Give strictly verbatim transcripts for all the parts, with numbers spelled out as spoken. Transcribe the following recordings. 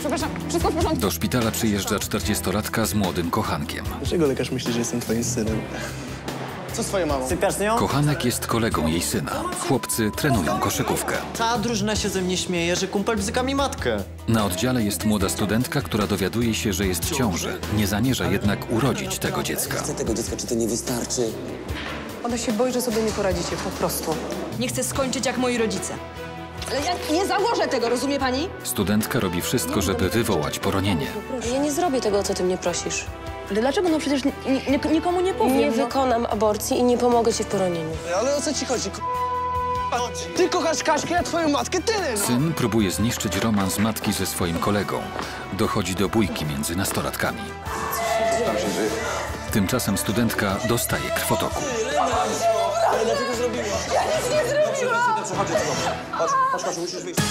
Przepraszam, wszystko w porządku. Do szpitala przyjeżdża czterdziestolatka z młodym kochankiem. Dlaczego lekarz myśli, że jestem twoim synem? Co z twoją mamą? Sypiasz z nią? Kochanek jest kolegą jej syna. Chłopcy trenują koszykówkę. Cała drużyna się ze mnie śmieje, że kumpel bzyka mi matkę. Na oddziale jest młoda studentka, która dowiaduje się, że jest w ciąży. Nie zamierza jednak urodzić tego dziecka. Chcę tego dziecka, czy to nie wystarczy? Ona się boi, że sobie nie poradzicie, po prostu. Nie chcę skończyć jak moi rodzice. Ale ja nie założę tego, rozumie pani? Studentka robi wszystko, żeby wywołać poronienie. Ja nie zrobię tego, o co ty mnie prosisz. Ale dlaczego? No przecież ni- ni- nikomu nie powiem. Nie no. wykonam aborcji i nie pomogę ci w poronieniu. Ale o co ci chodzi? Ty kochasz Kaśkę, a twoją matkę tyle, no! Syn próbuje zniszczyć romans matki ze swoim kolegą. Dochodzi do bójki między nastolatkami. Tymczasem studentka dostaje krwotoku. Ale dlaczego zrobiła? Ja nic nie zrobiłam! Chodź, chodź, chodź, musisz wyjść.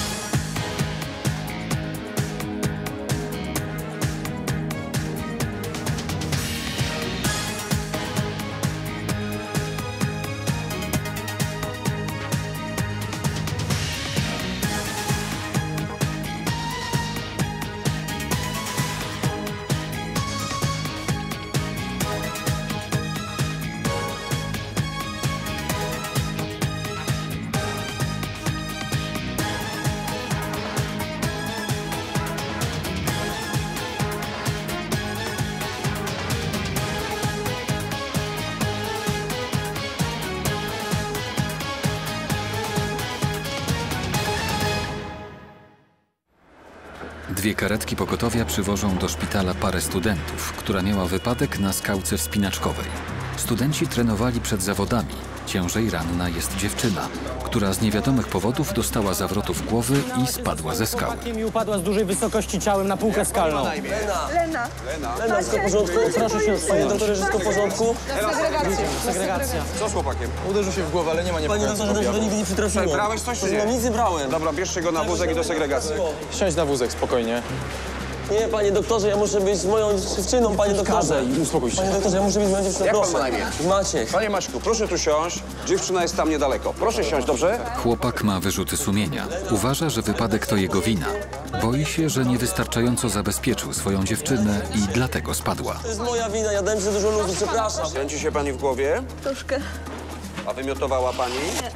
Dwie karetki pogotowia przywożą do szpitala parę studentów, która miała wypadek na skałce wspinaczkowej. Studenci trenowali przed zawodami. Ciężej ranna jest dziewczyna, która z niewiadomych powodów dostała zawrotów głowy i spadła ze skały. I upadła z dużej wysokości ciałem na półkę skalną. Lena. Lena, wszystko w porządku? Proszę się Panie doktorze, wszystko w porządku? Na segregację. Segregacja. Co z chłopakiem? Uderzył się w głowę, ale nie ma Panie niepokojącego doktorze, to objawu. nigdy nie przytrafiło. Słuchaj, brałeś coś, czy No nie? nic nie brałem. Dobra, bierzcie go na wózek i do segregacji. Siądź na wózek, spokojnie. Nie, panie doktorze, ja muszę być z moją dziewczyną, panie doktorze. Uspokój się. Panie doktorze, ja muszę być z moją dziewczyną, Jak pan proszę. ma na imię? Maciek. Panie Maćku, proszę tu siąść. Dziewczyna jest tam niedaleko. Proszę siąść, dobrze? Chłopak ma wyrzuty sumienia. Uważa, że wypadek to jego wina. Boi się, że niewystarczająco zabezpieczył swoją dziewczynę i dlatego spadła. To jest moja wina, ja dałem za dużo luzu, przepraszam. Kręci się pani w głowie? Troszkę. A wymiotowała pani?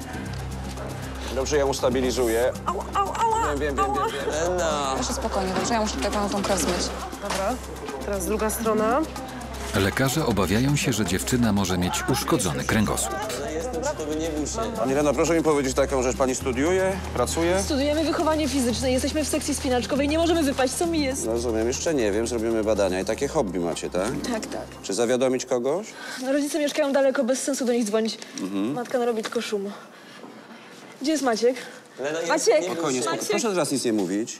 Dobrze, ja ustabilizuję. Au, au, ała. Wiem, wiem, wiem, wiem, wiem. Lena. Proszę spokojnie, dobrze? Ja muszę tutaj panu tą krew zmyć. Dobra, teraz druga strona. Lekarze obawiają się, że dziewczyna może mieć uszkodzony kręgosłup. Jestem przy tobie, nie bój się. Pani Leno, proszę mi powiedzieć taką rzecz. Pani studiuje? Pracuje? Studujemy wychowanie fizyczne, jesteśmy w sekcji spinaczkowej, nie możemy wypaść, co mi jest? Rozumiem, jeszcze nie wiem. Zrobimy badania i takie hobby macie, tak? Tak, tak. Czy zawiadomić kogoś? No, rodzice mieszkają daleko, bez sensu do nich dzwonić. Matka narobi tylko szum. Gdzie jest Maciek? Lena, jest, Maciek! nie bój Spokojnie, się. spokojnie. Proszę teraz nic nie mówić.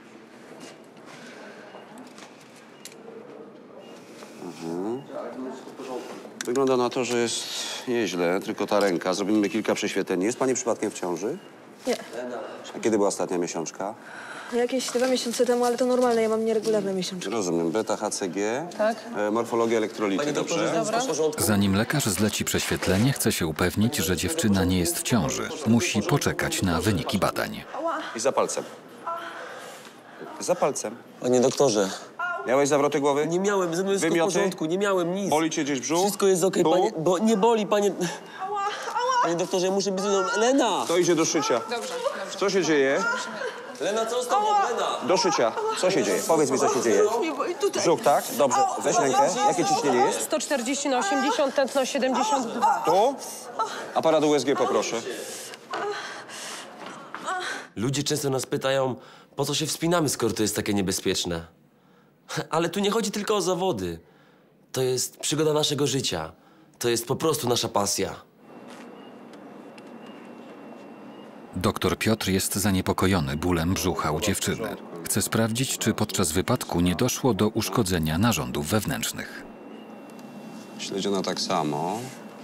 Mhm. Wygląda na to, że jest nieźle, tylko ta ręka. Zrobimy kilka prześwietleń. Jest pani przypadkiem w ciąży? Nie. A kiedy była ostatnia miesiączka? Jakieś dwa miesiące temu, ale to normalne, ja mam nieregularne miesiączki. Rozumiem. Beta, H C G, Tak. e, morfologia, elektrolity, Panie doktorze, dobrze? wszystko w porządku. Zanim lekarz zleci prześwietlenie, chce się upewnić, że dziewczyna nie jest w ciąży. Musi poczekać na wyniki badań. I za palcem. Za palcem. Panie doktorze, Miałeś zawroty głowy? nie miałem, ze mną jest wszystko w Wymioty? porządku, nie miałem nic. Boli cię gdzieś brzuch? Wszystko jest okej, Tu? panie, bo nie boli, panie... Panie doktorze, ja muszę być... Lena! To idzie do szycia. Dobrze, dobrze. Co się dzieje? Lena, co z tobą? Lena! Do szycia. Co się dzieje? Powiedz mi, co się dzieje. Nie boi, tutaj. Brzuch, tak? Dobrze. Weź rękę. Jakie ciśnienie jest? sto czterdzieści na osiemdziesiąt, tętno siedemdziesiąt dwa. Tu? Aparat U S G poproszę. Ludzie często nas pytają, po co się wspinamy, skoro to jest takie niebezpieczne. Ale tu nie chodzi tylko o zawody. To jest przygoda naszego życia. To jest po prostu nasza pasja. Doktor Piotr jest zaniepokojony bólem brzucha u dziewczyny. Chce sprawdzić, czy podczas wypadku nie doszło do uszkodzenia narządów wewnętrznych. Śledziona tak samo.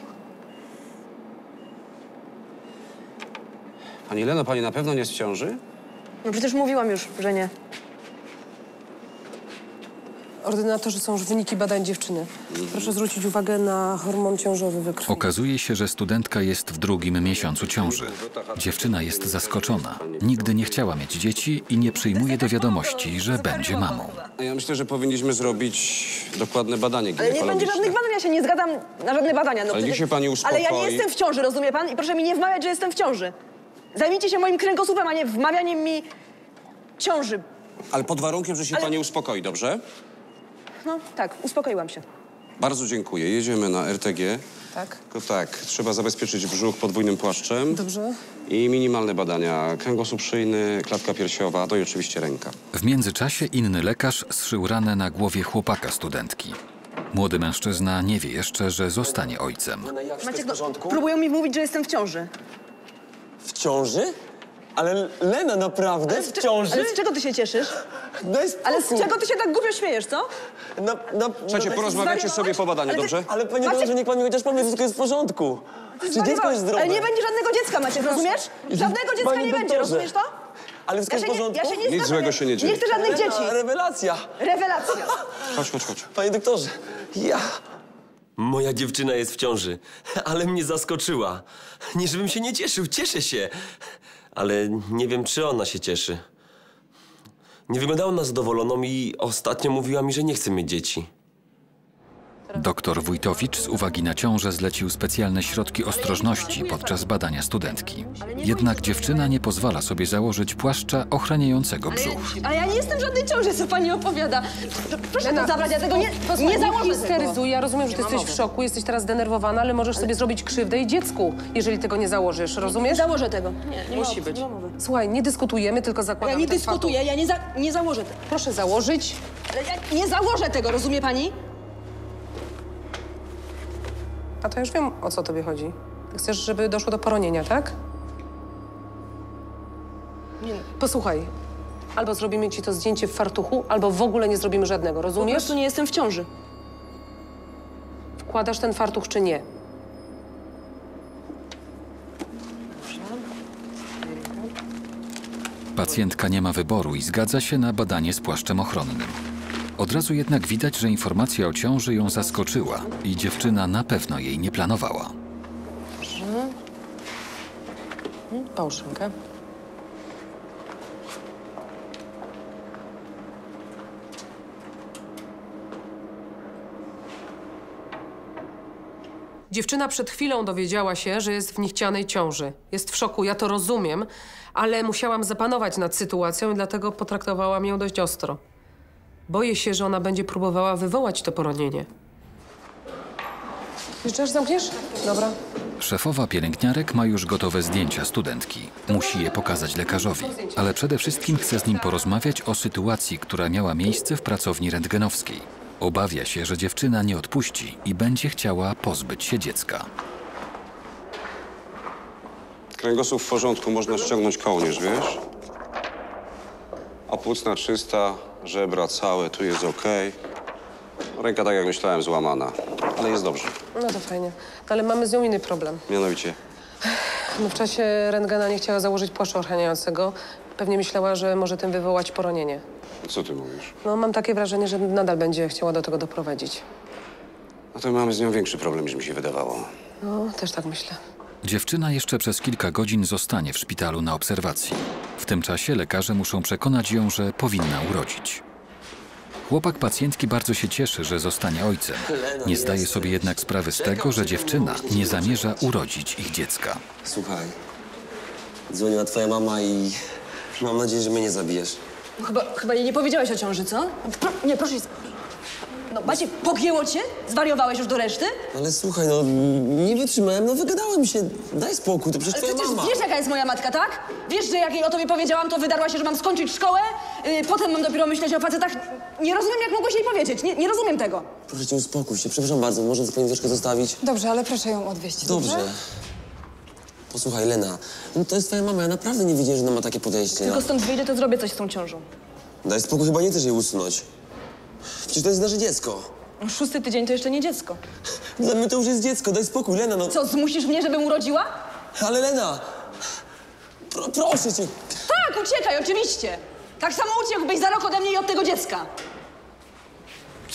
Pani Leno, pani na pewno nie jest w ciąży? No przecież mówiłam już, że nie. ordynatorze, są już wyniki badań dziewczyny. Proszę zwrócić uwagę na hormon ciążowy we krwi. Okazuje się, że studentka jest w drugim miesiącu ciąży. Dziewczyna jest zaskoczona. Nigdy nie chciała mieć dzieci i nie przyjmuje do wiadomości, że będzie mamą. Ja myślę, że powinniśmy zrobić dokładne badanie Ale nie będzie ginekologiczne. żadnych badań, ja się nie zgadzam na żadne badania. No, Ale niech się pani uspokoi. Ale ja nie jestem w ciąży, rozumie pan? I proszę mi nie wmawiać, że jestem w ciąży. Zajmijcie się moim kręgosłupem, a nie wmawianiem mi ciąży. Ale pod warunkiem, że się Ale- pani uspokoi, dobrze? No tak, uspokoiłam się. Bardzo dziękuję. Jedziemy na R T G. Tak? Tylko tak, trzeba zabezpieczyć brzuch podwójnym płaszczem. Dobrze. I minimalne badania. Kręgosłup szyjny, klatka piersiowa, to i oczywiście ręka. W międzyczasie inny lekarz zszył ranę na głowie chłopaka studentki. Młody mężczyzna nie wie jeszcze, że zostanie ojcem. Maciek, no, próbują mi mówić, że jestem w ciąży. W ciąży? Ale Lena, naprawdę? W ciąży? Ale z czego ty się cieszysz? Daj spokój. Ale z czego ty się tak głupio śmiejesz, co? Na, na, Słuchajcie, na- porozmawiacie sobie po badaniu, Ale ty- dobrze? Ale panie Maciek- doktorze, niech pan mi chociaż powie, że wszystko jest w porządku. Czy dziecko jest Zwariowałeś. zdrowe? Ale nie będzie żadnego dziecka, Maciek, rozumiesz? Żadnego dziecka Panie nie będzie, doktorze. rozumiesz to? Ale wszystko Ja jest się w nie, porządku? ja się nie Nic zgadzam. złego się nie dzieje. Nie chcę żadnych dzieci. Lena, rewelacja. Rewelacja. Chodź, chodź, chodź. Panie doktorze, ja... Moja dziewczyna jest w ciąży, ale mnie zaskoczyła. Nie żebym się nie cieszył, cieszę się. Ale nie wiem, czy ona się cieszy. Nie wyglądała na zadowoloną i ostatnio mówiła mi, że nie chce mieć dzieci. Doktor Wójtowicz z uwagi na ciążę zlecił specjalne środki ostrożności podczas badania studentki. Jednak dziewczyna nie pozwala sobie założyć płaszcza ochraniającego brzuch. Ale ja nie jestem w żadnej ciąży, co pani opowiada. Proszę to zabrać, ja tego nie, Posłuchaj, nie założę tego. histeryzuj. Ja rozumiem, że ty jesteś w szoku, jesteś teraz zdenerwowana, ale możesz sobie zrobić krzywdę i dziecku, jeżeli tego nie założysz, Nie rozumiesz? założę tego. Nie, nie musi być. Słuchaj, nie dyskutujemy, tylko Ja zakładamy nie ten dyskutuję, ja nie, za, nie założę tego. fatuch. Proszę założyć. Ale ja nie założę tego, rozumie pani? A to ja już wiem, o co tobie chodzi. Ty chcesz, żeby doszło do poronienia, tak? Nie. Posłuchaj, albo zrobimy ci to zdjęcie w fartuchu, albo w ogóle nie zrobimy żadnego, Po rozumiesz? prostu nie jestem w ciąży. Wkładasz ten fartuch czy nie? Pacjentka nie ma wyboru i zgadza się na badanie z płaszczem ochronnym. Od razu jednak widać, że informacja o ciąży ją zaskoczyła i dziewczyna na pewno jej nie planowała. Połóż rękę. Dziewczyna przed chwilą dowiedziała się, że jest w niechcianej ciąży. Jest w szoku, ja to rozumiem, ale musiałam zapanować nad sytuacją i dlatego potraktowałam ją dość ostro. Boję się, że ona będzie próbowała wywołać to poronienie. Jeszcze raz zamkniesz? Dobra. Szefowa pielęgniarek ma już gotowe zdjęcia studentki. Musi je pokazać lekarzowi, ale przede wszystkim chce z nim porozmawiać o sytuacji, która miała miejsce w pracowni rentgenowskiej. Obawia się, że dziewczyna nie odpuści i będzie chciała pozbyć się dziecka. Kręgosłup w porządku, można ściągnąć kołnierz, wiesz? A płucna czysta, żebra całe, tu jest okej. Ręka, tak jak myślałem, złamana, ale jest dobrze. No to fajnie. No, ale mamy z nią inny problem. Mianowicie, No, w czasie rentgena nie chciała założyć płaszcza ochraniającego. Pewnie myślała, że może tym wywołać poronienie. co ty mówisz? No, mam takie wrażenie, że nadal będzie chciała do tego doprowadzić. No to mamy z nią większy problem, niż mi się wydawało. No, też tak myślę. Dziewczyna jeszcze przez kilka godzin zostanie w szpitalu na obserwacji. W tym czasie lekarze muszą przekonać ją, że powinna urodzić. Chłopak pacjentki bardzo się cieszy, że zostanie ojcem. Nie zdaje sobie jednak sprawy z tego, że dziewczyna nie zamierza urodzić ich dziecka. Słuchaj, dzwoniła twoja mama i mam nadzieję, że mnie nie zabijesz. No Chyba, chyba jej nie powiedziałeś o ciąży, co? Pro, nie, proszę. No, Maciek, pogięło cię? Zwariowałeś już do reszty? Ale słuchaj, no nie wytrzymałem, no wygadałem się. Daj spokój, to przecież Ale twoja przecież mama. wiesz, jaka jest moja matka, tak? Wiesz, że jak jej o tobie powiedziałam, to wydarła się, że mam skończyć szkołę, yy, potem mam dopiero myśleć o facetach. Nie rozumiem, jak mogłeś jej powiedzieć. Nie, nie rozumiem tego. Proszę cię, uspokój się, przepraszam bardzo, może pani troszkę zostawić? Dobrze, ale proszę ją odwieźć. Dobrze. Posłuchaj, Lena, no to jest twoja mama, ja naprawdę nie widziałem, że ona ma takie podejście. Tylko No. stąd wyjdę, to zrobię coś z tą ciążą. Daj spokój, chyba nie chcesz jej usunąć. Przecież to jest nasze dziecko. No, szósty tydzień to jeszcze nie dziecko. Dla mnie to już jest dziecko, daj spokój, Lena, no. Co, zmusisz mnie, żebym urodziła? Ale Lena! Pro, proszę cię. Tak, uciekaj, oczywiście. Tak samo uciekłbyś za rok ode mnie i od tego dziecka.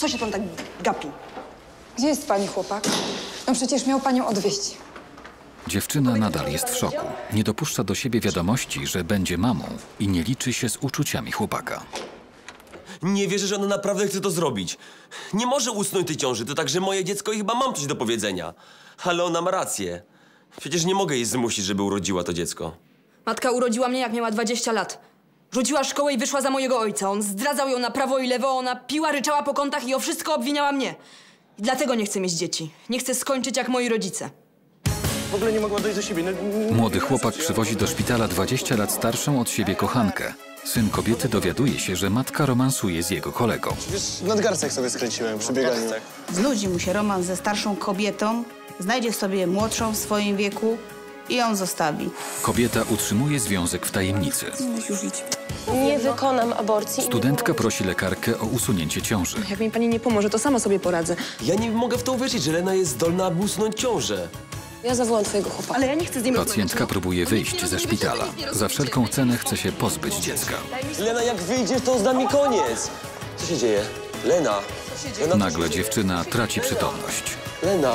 Co się pan tak gapi? Gdzie jest pani chłopak? No przecież miał panią odwieźć. Dziewczyna nadal jest w szoku. Nie dopuszcza do siebie wiadomości, że będzie mamą i nie liczy się z uczuciami chłopaka. Nie wierzę, że ona naprawdę chce to zrobić. Nie może usnąć tej ciąży, to także moje dziecko i chyba mam coś do powiedzenia. Ale ona ma rację. Przecież nie mogę jej zmusić, żeby urodziła to dziecko. Matka urodziła mnie, jak miała dwadzieścia lat. Rzuciła szkołę i wyszła za mojego ojca. On zdradzał ją na prawo i lewo, ona piła, ryczała po kątach i o wszystko obwiniała mnie. I dlatego nie chcę mieć dzieci. Nie chcę skończyć jak moi rodzice. W ogóle nie mogła dojść do siebie. No, Młody chłopak przywozi do szpitala dwadzieścia lat starszą od siebie kochankę. Syn kobiety dowiaduje się, że matka romansuje z jego kolegą. wiesz, nadgarstek sobie skręciłem przy bieganiu. Znudzi mu się romans ze starszą kobietą, znajdzie sobie młodszą w swoim wieku i ją zostawi. Kobieta utrzymuje związek w tajemnicy. Nie wykonam aborcji. Studentka prosi lekarkę o usunięcie ciąży. Jak mi pani nie pomoże, to sama sobie poradzę. Ja nie mogę w to uwierzyć, że Lena jest zdolna, aby usunąć ciążę. Ja zawołam twojego chłopaka. Ale ja nie chcę z nim Pacjentka próbuje wyjść ze szpitala. Za wszelką cenę chce się pozbyć dziecka. Lena, jak wyjdziesz, to z nami koniec. Co się dzieje? Lena. Lena Nagle dziewczyna traci przytomność. Lena.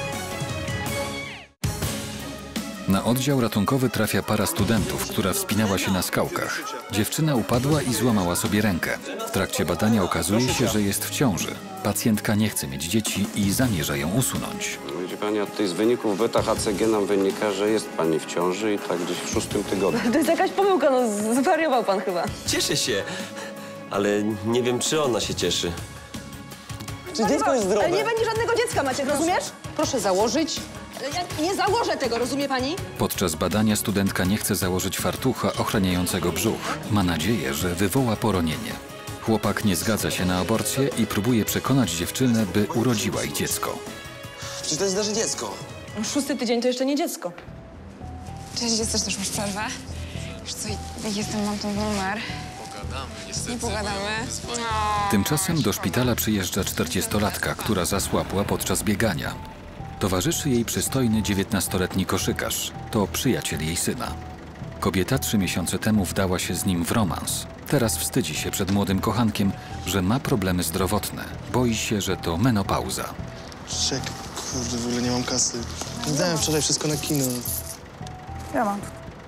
Na oddział ratunkowy trafia para studentów, która wspinała się na skałkach. Dziewczyna upadła i złamała sobie rękę. W trakcie badania okazuje się, że jest w ciąży. Pacjentka nie chce mieć dzieci i zamierza ją usunąć. Widzi pani, od tych z wyników beta H C G nam wynika, że jest pani w ciąży i tak gdzieś w szóstym tygodniu. To jest jakaś pomyłka, no zwariował pan chyba. Cieszę się, ale nie wiem, czy ona się cieszy. Czy dziecko jest zdrowe? Ale nie będzie żadnego dziecka, Maciek, rozumiesz? Proszę założyć. Ale ja nie założę tego, rozumie pani? Podczas badania studentka nie chce założyć fartucha ochraniającego brzuch. Ma nadzieję, że wywoła poronienie. Chłopak nie zgadza się na aborcję i próbuje przekonać dziewczynę, by urodziła jej dziecko. Przecież to jest nasze dziecko. Szósty tydzień to jeszcze nie dziecko. Cześć, jesteś też masz przerwę? Wiesz co, jestem, mam ten numer. Pogadamy, niestety. Nie pogadamy. Tymczasem do szpitala przyjeżdża czterdziestolatka, która zasłabła podczas biegania. Towarzyszy jej przystojny dziewiętnastoletni koszykarz. To przyjaciel jej syna. Kobieta trzy miesiące temu wdała się z nim w romans. Teraz wstydzi się przed młodym kochankiem, że ma problemy zdrowotne. Boi się, że to menopauza. Czek, kurde, w ogóle nie mam kasy. Dałem wczoraj wszystko na kino. Ja mam.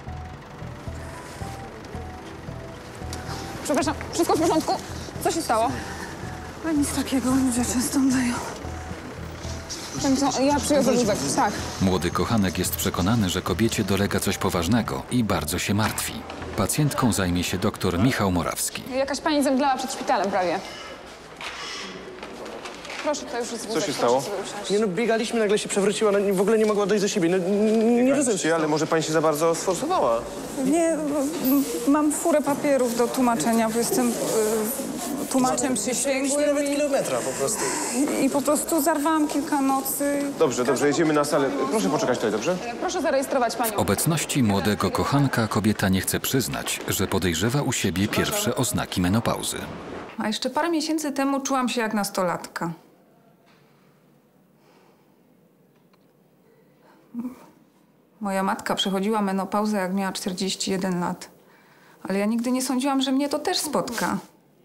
Przepraszam, wszystko w porządku? Co się stało? A nic takiego, ludzie często dają. Wiem co, ja przywiozę wózek, tak. Młody kochanek jest przekonany, że kobiecie dolega coś poważnego i bardzo się martwi. Pacjentką zajmie się doktor Michał Morawski. Jakaś pani zemdlała przed szpitalem prawie. Proszę, to już jest wózek. Co się stało? Nie no, biegaliśmy, nagle się przewróciła, no, w ogóle nie mogła dojść do siebie. No, nie, nie rozumiem się, ale może pani się za bardzo sforsowała. Nie, mam furę papierów do tłumaczenia, bo jestem y, tłumaczem przysięgłym. Nawet kilometra po prostu. I, I po prostu zarwałam kilka nocy. Dobrze, dobrze, jedziemy na salę. Proszę poczekać tutaj, dobrze? Proszę zarejestrować W panią. obecności młodego kochanka kobieta nie chce przyznać, że podejrzewa u siebie pierwsze oznaki menopauzy. A jeszcze parę miesięcy temu czułam się jak nastolatka. Moja matka przechodziła menopauzę, jak miała czterdzieści jeden lat. Ale ja nigdy nie sądziłam, że mnie to też spotka.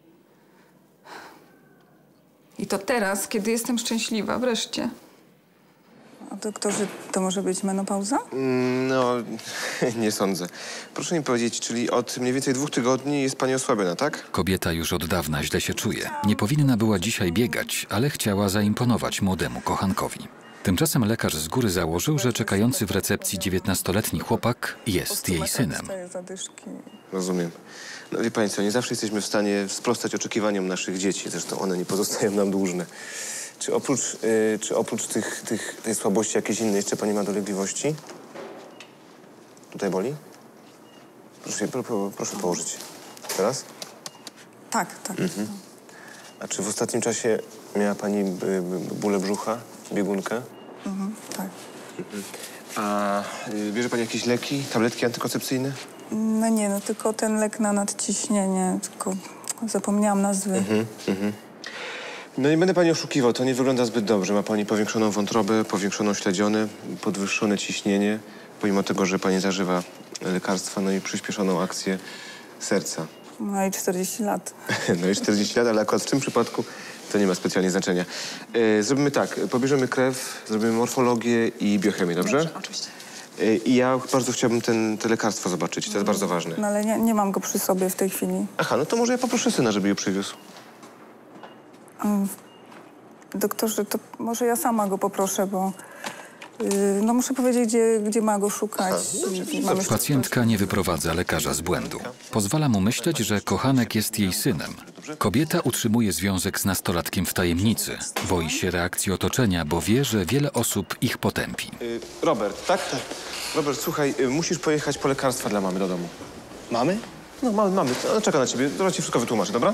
I to teraz, kiedy jestem szczęśliwa, wreszcie. A doktorze, to może być menopauza? No, nie sądzę. Proszę mi powiedzieć, czyli od mniej więcej dwóch tygodni jest pani osłabiona, tak? Kobieta już od dawna źle się czuje. Nie powinna była dzisiaj biegać, ale chciała zaimponować młodemu kochankowi. Tymczasem lekarz z góry założył, że czekający w recepcji dziewiętnastoletni chłopak jest jej synem. Rozumiem. No wie pani co, nie zawsze jesteśmy w stanie sprostać oczekiwaniom naszych dzieci. Zresztą one nie pozostają nam dłużne. Czy oprócz, yy, czy oprócz tych, tych, tej słabości jakieś inne jeszcze pani ma dolegliwości? Tutaj boli? Proszę, pro, pro, proszę położyć. Teraz? Tak, tak. Mhm. A czy w ostatnim czasie miała pani b, b, bóle brzucha, biegunkę? Mhm, tak. Mhm. A y, bierze pani jakieś leki, tabletki antykoncepcyjne? No nie, no tylko ten lek na nadciśnienie, tylko zapomniałam nazwy. Mhm, mhm. No nie będę pani oszukiwał, to nie wygląda zbyt dobrze. Ma pani powiększoną wątrobę, powiększoną śledzionę, podwyższone ciśnienie, pomimo tego, że pani zażywa lekarstwa, no i przyspieszoną akcję serca. No i czterdzieści lat. No i czterdzieści lat, ale akurat w tym przypadku to nie ma specjalnie znaczenia. E, zrobimy tak, pobierzemy krew, zrobimy morfologię i biochemię, dobrze? Dobrze, oczywiście. E, I ja bardzo chciałbym ten, te lekarstwo zobaczyć, to jest bardzo ważne. No ale nie, nie mam go przy sobie w tej chwili. Aha, no to może ja poproszę syna, żeby je przywiózł. Um, doktorze, to może ja sama go poproszę, bo yy, no muszę powiedzieć, gdzie, gdzie ma go szukać. I mam jeszcze- Pacjentka nie wyprowadza lekarza z błędu. Pozwala mu myśleć, że kochanek jest jej synem. Kobieta utrzymuje związek z nastolatkiem w tajemnicy. Boi się reakcji otoczenia, bo wie, że wiele osób ich potępi. Y, Robert, tak? Tak. Robert, słuchaj, y, musisz pojechać po lekarstwa dla mamy do domu. Mamy? No, mamy, mamy. Ona czeka na ciebie. Zaraz ci wszystko wytłumaczę, dobra?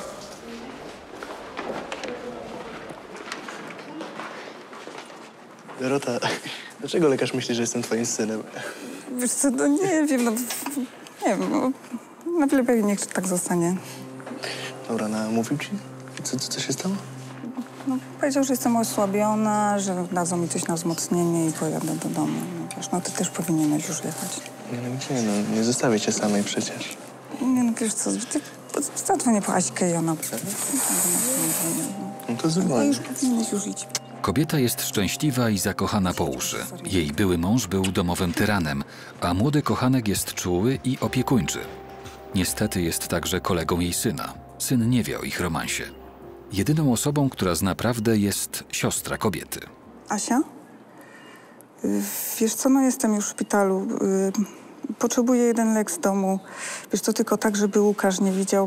Dorota, dlaczego lekarz myśli, że jestem twoim synem? Wiesz co, no nie wiem, no, nie wiem, no, na wiele pewnie niech tak zostanie. Dobra, no, mówił ci? Co, co, co się stało? No, powiedział, że jestem osłabiona, że dadzą mi coś na wzmocnienie i pojadę do domu. No, wiesz, no ty też powinieneś już jechać. Nie, no gdzie, no, nie zostawię cię samej przecież. Nie, no wiesz co, ty zadzwonię po Aśkę i ona... No to dzwoń. No już powinieneś już iść. Kobieta jest szczęśliwa i zakochana po uszy. Jej były mąż był domowym tyranem, a młody kochanek jest czuły i opiekuńczy. Niestety jest także kolegą jej syna. Syn nie wie o ich romansie. Jedyną osobą, która zna prawdę, jest siostra kobiety. Asia? Y, Wiesz co, no jestem już w szpitalu. Y, Potrzebuję jeden lek z domu. Wiesz co, tylko tak, żeby Łukasz nie widział,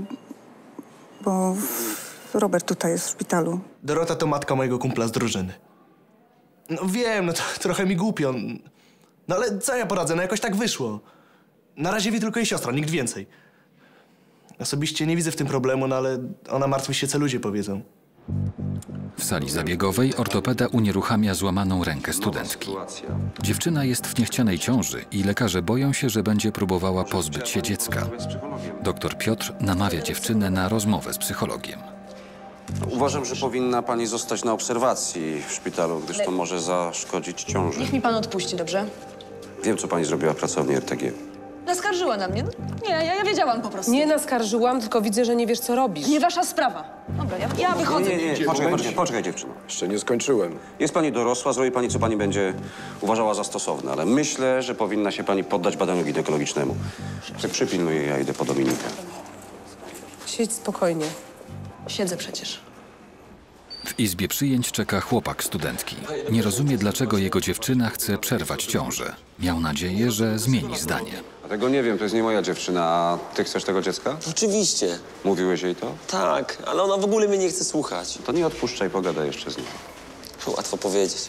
bo Robert tutaj jest w szpitalu. Dorota to matka mojego kumpla z drużyny. No wiem, no to trochę mi głupio. No ale co ja poradzę, no jakoś tak wyszło. Na razie wie tylko jej siostra, nikt więcej. Osobiście nie widzę w tym problemu, no ale ona martwi się, co ludzie powiedzą. W sali zabiegowej ortopeda unieruchamia złamaną rękę studentki. Dziewczyna jest w niechcianej ciąży i lekarze boją się, że będzie próbowała pozbyć się dziecka. Doktor Piotr namawia dziewczynę na rozmowę z psychologiem. Uważam, że powinna pani zostać na obserwacji w szpitalu, gdyż to może zaszkodzić ciąży. Niech mi pan odpuści, dobrze? Wiem, co pani zrobiła w pracowni R T G. Naskarżyła na mnie. No, nie, ja, ja wiedziałam po prostu. Nie naskarżyłam, tylko widzę, że nie wiesz, co robisz. Nie wasza sprawa. Dobra, ja, ja wychodzę. Nie, nie, nie. Poczekaj, poczekaj, poczekaj, dziewczyno. Jeszcze nie skończyłem. Jest pani dorosła, zrobi pani, co pani będzie uważała za stosowne, ale myślę, że powinna się pani poddać badaniu ginekologicznemu. Ty przypilnuj jej, ja idę po Dominikę. Siedź spokojnie. Siedzę przecież. W izbie przyjęć czeka chłopak studentki. Nie rozumie, dlaczego jego dziewczyna chce przerwać ciążę. Miał nadzieję, że zmieni zdanie. A tego nie wiem, to jest nie moja dziewczyna, a ty chcesz tego dziecka? Oczywiście. Mówiłeś jej to? Tak, ale ona w ogóle mnie nie chce słuchać. To nie odpuszczaj, pogadaj jeszcze z nią. Łatwo powiedzieć.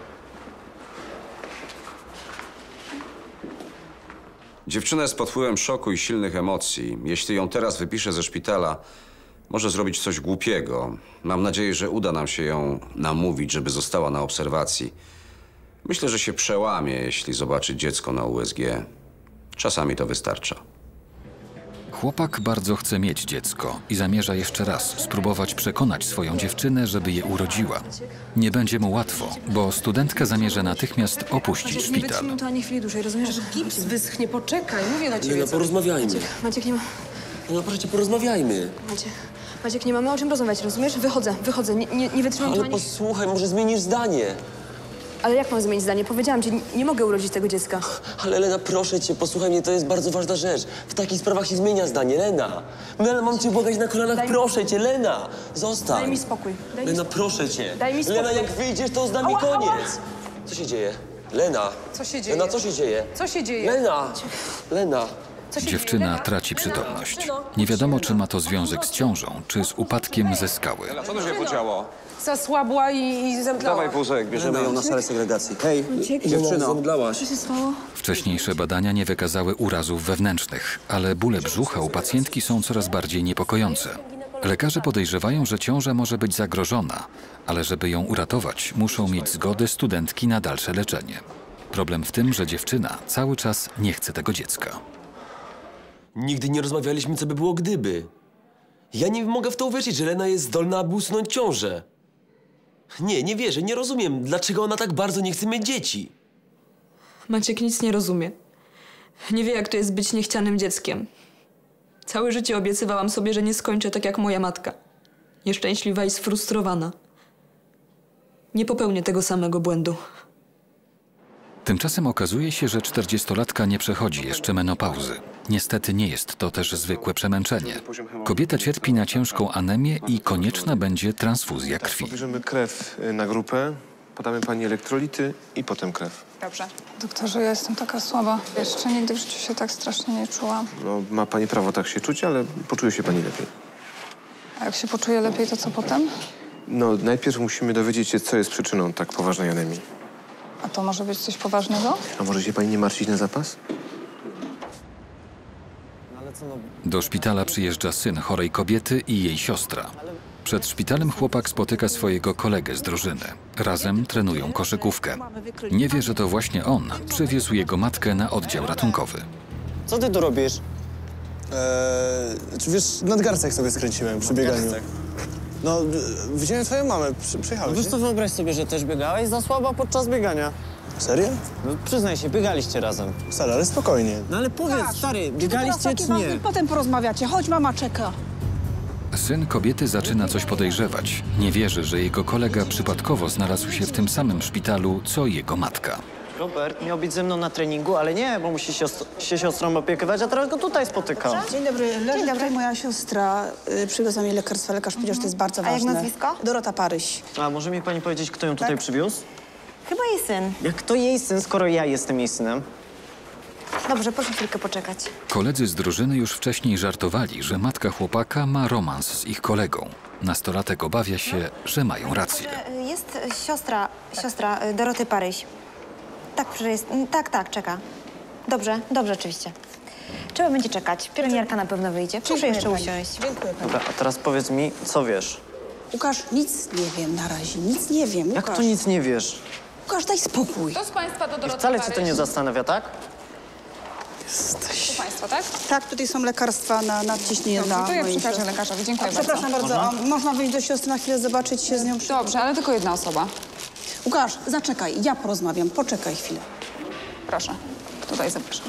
Dziewczyna jest pod wpływem szoku i silnych emocji. Jeśli ją teraz wypiszę ze szpitala, może zrobić coś głupiego. Mam nadzieję, że uda nam się ją namówić, żeby została na obserwacji. Myślę, że się przełamie, jeśli zobaczy dziecko na U S G. Czasami to wystarcza. Chłopak bardzo chce mieć dziecko i zamierza jeszcze raz spróbować przekonać swoją dziewczynę, żeby je urodziła. Nie będzie mu łatwo, bo studentka zamierza natychmiast opuścić Nie szpital. wytrzymam to ani chwili dłużej, rozumiesz? Gips wyschnie, poczekaj, mówię do ciebie. Lena, porozmawiajmy. Maciek, Maciek, nie ma... No proszę cię, porozmawiajmy. Maciek, Maciek, nie mamy o czym rozmawiać, rozumiesz? Wychodzę, wychodzę, nie, nie, nie wytrzymam to Ale ani... posłuchaj, może zmienisz zdanie. Ale jak mam zmienić zdanie? Powiedziałam ci, nie, nie mogę urodzić tego dziecka. Ale Lena, proszę cię, posłuchaj mnie, to jest bardzo ważna rzecz. W takich sprawach się zmienia zdanie, Lena. Lena, mam cię błagać na kolanach, Daj mi- proszę cię, Lena. Zostań. Daj mi spokój. Daj mi Lena, spokój. proszę cię. Daj mi spokój. Lena, jak wyjdziesz, to z nami Ała, ała. koniec. Co się dzieje? Lena. Co się dzieje? Lena, co się dzieje? Co się dzieje? Lena. Lena. Dziewczyna traci przytomność. Nie wiadomo, czy ma to związek z ciążą, czy z upadkiem ze skały. Co to się podziało? Zasłabła i, i zemdlała. Dawaj wózek, bierzemy ją na salę segregacji. Hej, dziewczyno. Zemdlałaś. Co się stało? Wcześniejsze badania nie wykazały urazów wewnętrznych, ale bóle brzucha u pacjentki są coraz bardziej niepokojące. Lekarze podejrzewają, że ciąża może być zagrożona, ale żeby ją uratować, muszą mieć zgodę studentki na dalsze leczenie. Problem w tym, że dziewczyna cały czas nie chce tego dziecka. Nigdy nie rozmawialiśmy, co by było gdyby. Ja nie mogę w to uwierzyć, że Lena jest zdolna, aby usunąć ciążę. Nie, nie wierzę, nie rozumiem, dlaczego ona tak bardzo nie chce mieć dzieci. Maciek nic nie rozumie. Nie wie, jak to jest być niechcianym dzieckiem. Całe życie obiecywałam sobie, że nie skończę tak jak moja matka. Nieszczęśliwa i sfrustrowana. Nie popełnię tego samego błędu. Tymczasem okazuje się, że czterdziestolatka nie przechodzi jeszcze menopauzy. Niestety nie jest to też zwykłe przemęczenie. Kobieta cierpi na ciężką anemię i konieczna będzie transfuzja krwi. Pobierzemy krew na grupę, podamy pani elektrolity i potem krew. Dobrze. Doktorze, ja jestem taka słaba. Jeszcze nigdy w życiu się tak strasznie nie czułam. No, ma pani prawo tak się czuć, ale poczuje się pani lepiej. A jak się poczuję lepiej, to co potem? No, najpierw musimy dowiedzieć się, co jest przyczyną tak poważnej anemii. A to może być coś poważnego? A może się pani nie martwić na zapas? Do szpitala przyjeżdża syn chorej kobiety i jej siostra. Przed szpitalem chłopak spotyka swojego kolegę z drużyny. Razem trenują koszykówkę. Nie wie, że to właśnie on przywiózł jego matkę na oddział ratunkowy. Co ty tu robisz? Eee, czy wiesz, nadgarstek sobie skręciłem przy bieganiu. No, widziałem twoją mamę, przy, przyjechałeś, Wiesz co, wyobraź sobie, że też biegałeś za słaba podczas biegania. Serio? No, przyznaj się, biegaliście razem. Stary, ale spokojnie. No ale powiedz, stary, biegaliście czy nie? Potem porozmawiacie. Chodź, mama czeka. Syn kobiety zaczyna coś podejrzewać. Nie wierzy, że jego kolega przypadkowo znalazł się w tym samym szpitalu, co jego matka. Robert miał być ze mną na treningu, ale nie, bo musi siostr się siostrą opiekować, a teraz go tutaj spotykam. Dzień dobry. Leży tutaj moja siostra. Y, Przywiozła mi lekarstwo. Lekarz powiedział, że to jest bardzo A jak ważne. nazwisko? Dorota Paryś. A może mi pani powiedzieć, kto ją tutaj przywiózł? Chyba jej syn. Jak to jej syn, skoro ja jestem jej synem? Dobrze, proszę chwilkę poczekać. Koledzy z drużyny już wcześniej żartowali, że matka chłopaka ma romans z ich kolegą. Nastolatek obawia się, że mają rację. Jest siostra, siostra y, Doroty Paryś. Tak, że jest, tak, tak, czeka. Dobrze, dobrze oczywiście. Trzeba będzie czekać. Pielęgniarka na pewno wyjdzie. Proszę Dziękuję jeszcze pani. usiąść. Dziękuję pani. Dobra, a teraz powiedz mi, co wiesz? Łukasz, nic nie wiem na razie. Nic nie wiem. Jak Łukasz. to nic nie wiesz? Łukasz, daj spokój. Kto z Państwa do I Doroty wcale cię to Paryś? nie zastanawia, tak? To Państwo, tak? Tak, tutaj są lekarstwa na nadciśnienie Dobrze, dla to ja mojej przekażę siostry. lekarzowi. Dziękuję A, przepraszam bardzo. bardzo. Można? A można wyjść do siostry na chwilę, zobaczyć się z nią? Dobrze, ale tylko jedna osoba. Łukasz, zaczekaj. Ja porozmawiam. Poczekaj chwilę. Proszę, tutaj zapraszam.